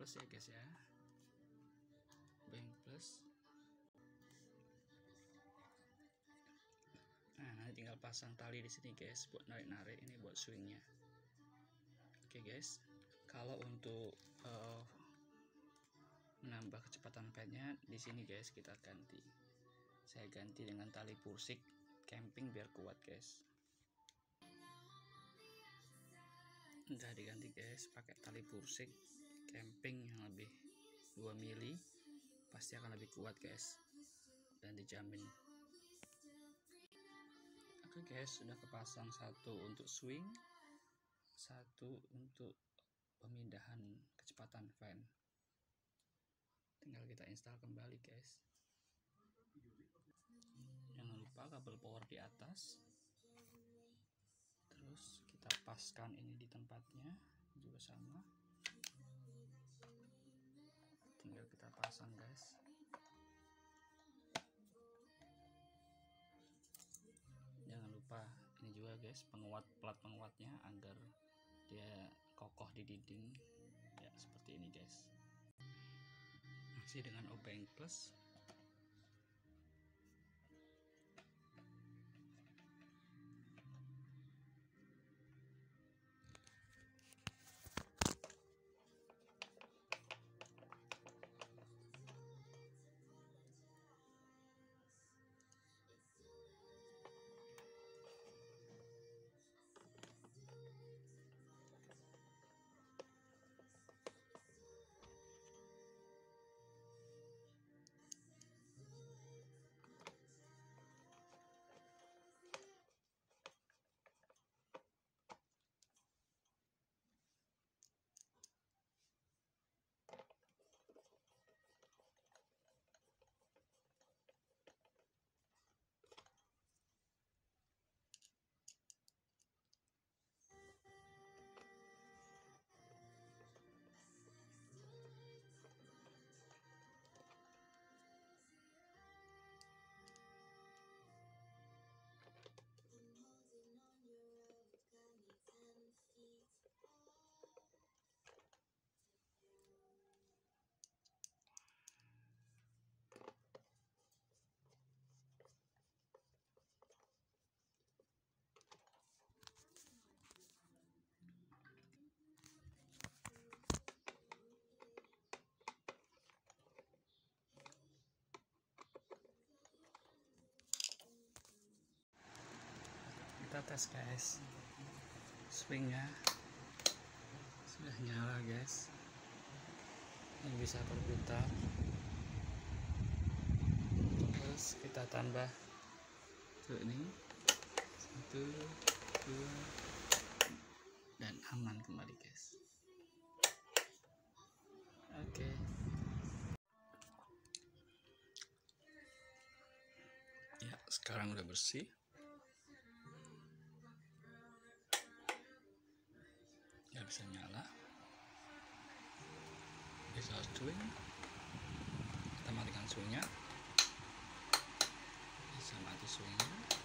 plus ya guys ya, obeng plus. Nah, nanti tinggal pasang tali di sini guys buat narik-narik, ini buat swingnya. Oke guys, kalau untuk menambah kecepatan fan-nya di sini guys, kita ganti. Saya ganti dengan tali pursik camping biar kuat guys. Udah diganti guys, pakai tali pursik camping yang lebih 2 mili, pasti akan lebih kuat guys, dan dijamin. Oke guys, sudah kepasang, satu untuk swing, satu untuk pemindahan kecepatan fan. Tinggal kita install kembali guys. Jangan lupa kabel power di atas. Terus kita paskan ini di tempatnya juga sama. Tinggal kita pasang guys. Jangan lupa ini juga guys, plat penguatnya agar dia kokoh di dinding ya, seperti ini guys. Masih dengan obeng plus. Kita tes guys, swingnya sudah nyala guys, ini bisa berputar. Terus kita tambah tuh ini 1, 2, dan aman kembali guys. Oke. Ya, sekarang udah bersih. Ya, bisa nyala, bisa swing. Kita matikan swingnya, bisa mati swingnya.